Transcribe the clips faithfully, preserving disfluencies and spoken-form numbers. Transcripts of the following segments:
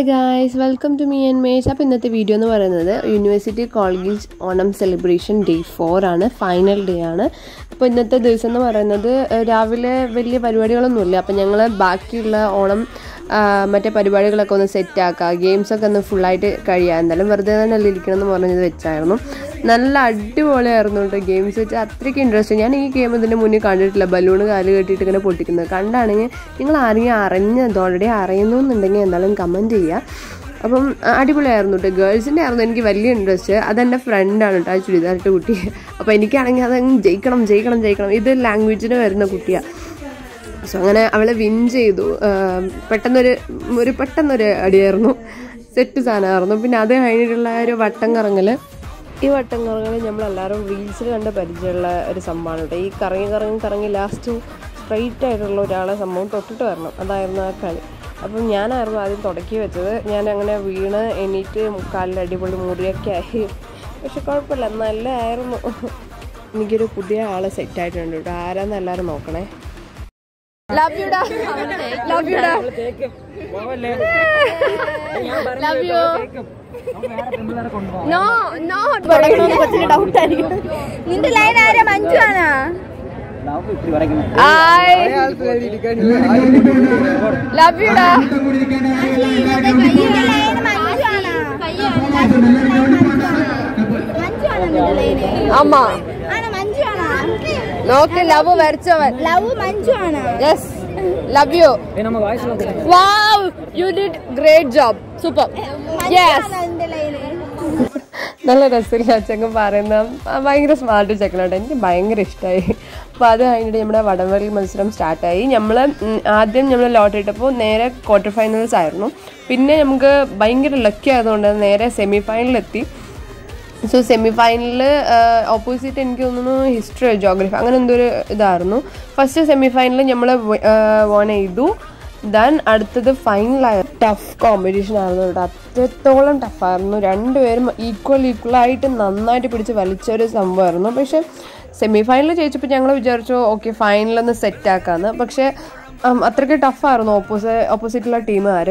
Hi guys, welcome to me and Mesh. അപ്പോൾ ഇന്നത്തെ video എന്ന് പറയുന്നത് university college Onam celebration day four ആണ്, ഫൈനൽ ഡേ ആണ്. അപ്പോൾ ഇന്നത്തെ ദിവസം എന്ന് പറയുന്നത് രാവിലെ വലിയ പരിപാടികളൊന്നുമില്ല. അപ്പോൾ ഞങ്ങൾ ബാക്കിയുള്ള ഓണം മറ്റേ പരിപാടികളൊക്കെ ഒന്ന് സെറ്റാക്കുക, ഗെയിംസൊക്കെ ഒന്ന് ഫുള്ളായിട്ട് കഴിയുക, എന്തായാലും വെറുതെ തന്നെ ഇരിക്കണം എന്ന് പറഞ്ഞത് വെച്ചായിരുന്നു. നല്ല അടിപൊളിയായിരുന്നു കേട്ടോ ഗെയിംസ് വെച്ച്, അത്രയ്ക്ക് ഇൻട്രസ്റ്റ്. ഞാൻ ഈ ഗെയിം ഇതിൻ്റെ മുന്നേ കണ്ടിട്ടില്ല, ബലൂണ് കാല് കെട്ടിയിട്ട് ഇങ്ങനെ പൊട്ടിക്കുന്നത്. കണ്ടാണെങ്കിൽ നിങ്ങൾ ആരെങ്കിലും അറിഞ്ഞത് ഓൾറെഡി അറിയുന്നു എന്നുണ്ടെങ്കിൽ എന്തായാലും കമൻറ്റ് ചെയ്യുക. അപ്പം അടിപൊളിയായിരുന്നു കേട്ടോ. ഗേൾസിൻ്റെ ആയിരുന്നു എനിക്ക് വലിയ ഇൻട്രസ്റ്റ്. അതെൻ്റെ ഫ്രണ്ടാണ് കേട്ടോ, ആ ചുരിദാറിട്ട് കുട്ടി. അപ്പോൾ എനിക്കാണെങ്കിൽ അതങ്ങ് ജയിക്കണം ജയിക്കണം ജയിക്കണം ഇത് ലാംഗ്വേജിന് വരുന്ന കുട്ടിയാണ്. സോ അങ്ങനെ അവളെ വിൻ ചെയ്തു. പെട്ടെന്നൊരു ഒരു പെട്ടെന്നൊരു അടിയായിരുന്നു, സെറ്റ് സാധനമായിരുന്നു. പിന്നെ അത് കഴിഞ്ഞിട്ടുള്ള ഒരു വട്ടം കറങ്ങൽ, ഈ വട്ടം കറങ്ങൽ നമ്മളെല്ലാവരും റീൽസിൽ കണ്ട പരിചയമുള്ള ഒരു സംഭവമാണ് കേട്ടോ. ഈ കറങ്ങി കറങ്ങി കറങ്ങി ലാസ്റ്റ് സ്ട്രെയിറ്റ് ആയിട്ടുള്ള ഒരാളെ സംഭവം തൊട്ടിട്ട് വരണം, അതായിരുന്നു ആ കളി. അപ്പം ഞാനായിരുന്നു ആദ്യം തുടക്കി വെച്ചത്. ഞാൻ അങ്ങനെ വീണ് എണീറ്റ് മുക്കാലിൽ അടിപൊളി മുറിയൊക്കെ ആയി, പക്ഷെ കുഴപ്പമില്ല, നല്ലതായിരുന്നു. എനിക്കൊരു പുതിയ ആളെ സെറ്റായിട്ടുണ്ട് കേട്ടോ. ആരാന്ന് എല്ലാവരും നോക്കണേ. Love you da. Love you da. Love you. No, no. പറയണമെന്ന് കുറച്ച് ഡൗട്ട് ആയിരിക്കും. നിന്റെ ലൈൻ ആരാ? മഞ്ജു ആണോ? I love you da. നിന്റെ ലൈൻ മഞ്ജു ആണോ? മഞ്ജു ആണോ നിന്റെ ലൈൻ? ആമാ. ആണോ മഞ്ജു ആണോ? നോക്ക്, ലവ് വരച്ചവൻ. ലവ് മഞ്ജു ആണോ? Yes, love you. Wow, you did great job. Super. Yes. നല്ല രസമില്ല ചെക്കൻ പറയുന്ന, ഭയങ്കര സ്മാർട്ട് ചെക്കനായിട്ട് എനിക്ക് ഭയങ്കര ഇഷ്ടമായി. അപ്പോൾ അത് കഴിഞ്ഞിട്ട് നമ്മുടെ വടംവലി മത്സരം സ്റ്റാർട്ടായി. നമ്മൾ ആദ്യം നമ്മൾ ലോട്ടറി ഇട്ടപ്പോൾ നേരെ ക്വാർട്ടർ ഫൈനൽസ് ആയിരുന്നു. പിന്നെ നമുക്ക് ഭയങ്കര ലക്കി ആയതുകൊണ്ട് നേരെ സെമി ഫൈനലിലെത്തി. സോ സെമി ഫൈനലിൽ ഓപ്പോസിറ്റ് എനിക്ക് തോന്നുന്നു ഹിസ്റ്ററി ജോഗ്രഫി അങ്ങനെ എന്തോ ഒരു ഇതായിരുന്നു. ഫസ്റ്റ് സെമി ഫൈനലിൽ നമ്മൾ വോൺ ചെയ്തു. ദെൻ അടുത്തത് ഫൈനലായ ടഫ് കോമ്പറ്റീഷൻ ആയിരുന്നു കേട്ടോ, അത്രത്തോളം ടഫായിരുന്നു. രണ്ടുപേരും ഈക്വൽ ഈക്വലായിട്ട് നന്നായിട്ട് പിടിച്ച് വലിച്ചൊരു സംഭവമായിരുന്നു. പക്ഷേ സെമി ഫൈനൽ ജയിച്ചപ്പോൾ ഞങ്ങൾ വിചാരിച്ചു ഓക്കെ ഫൈനലൊന്ന് സെറ്റാക്കാമെന്ന്. പക്ഷേ അത്രയ്ക്ക് ടഫായിരുന്നു ഓപ്പോസി ഓപ്പോസിറ്റുള്ള ടീമുകാർ.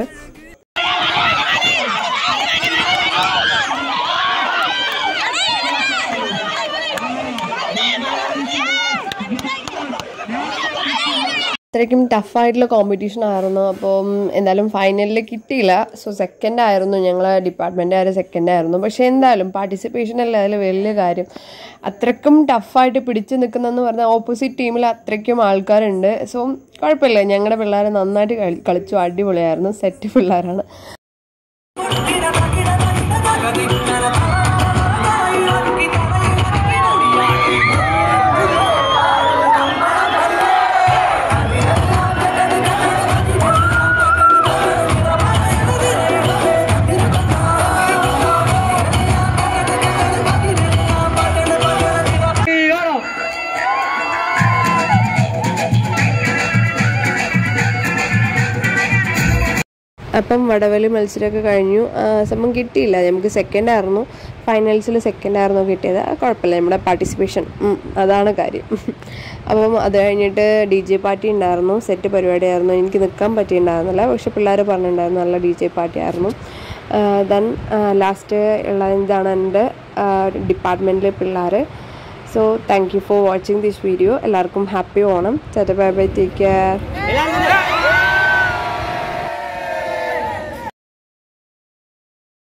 അത്രയ്ക്കും ടഫായിട്ടുള്ള കോമ്പറ്റീഷൻ ആയിരുന്നു. അപ്പം എന്തായാലും ഫൈനലിൽ കിട്ടിയില്ല. സോ സെക്കൻഡ് ആയിരുന്നു, ഞങ്ങൾ ഡിപ്പാർട്ട്മെൻ്റ് ആയ സെക്കൻഡ് ആയിരുന്നു. പക്ഷേ എന്തായാലും പാർട്ടിസിപ്പേഷൻ അല്ലേ അതിൽ വലിയ കാര്യം. അത്രയ്ക്കും ടഫായിട്ട് പിടിച്ച് നിൽക്കുന്നതെന്ന് പറഞ്ഞാൽ ഓപ്പോസിറ്റ് ടീമിൽ അത്രയ്ക്കും ആൾക്കാരുണ്ട്. സോ കുഴപ്പമില്ല, ഞങ്ങളുടെ പിള്ളേർ നന്നായിട്ട് കളി കളിച്ചു അടിപൊളിയായിരുന്നു. സെറ്റ് പിള്ളേരാണ്. അപ്പം വടവലി മത്സരമൊക്കെ കഴിഞ്ഞു. സംഭവം കിട്ടിയില്ല, നമുക്ക് സെക്കൻഡ് ആയിരുന്നു. ഫൈനൽസിൽ സെക്കൻഡ് ആയിരുന്നു കിട്ടിയത്. കുഴപ്പമില്ല, നമ്മുടെ പാർട്ടിസിപ്പേഷൻ അതാണ് കാര്യം. അപ്പം അത് കഴിഞ്ഞിട്ട് ഡി ജെ പാർട്ടി ഉണ്ടായിരുന്നു, സെറ്റ് പരിപാടിയായിരുന്നു. എനിക്ക് നിൽക്കാൻ പറ്റിയിട്ടുണ്ടായിരുന്നില്ല, പക്ഷെ പിള്ളേർ പറഞ്ഞിട്ടുണ്ടായിരുന്നു നല്ല ഡി ജെ പാർട്ടി ആയിരുന്നു. ദെൻ ലാസ്റ്റ് ഉള്ള ഇതാണ് എൻ്റെ ഡിപ്പാർട്ട്മെൻറ്റിലെ പിള്ളേർ. So thank you for watching this video. എല്ലാവർക്കും happy Onam. Tata bye bye, take care.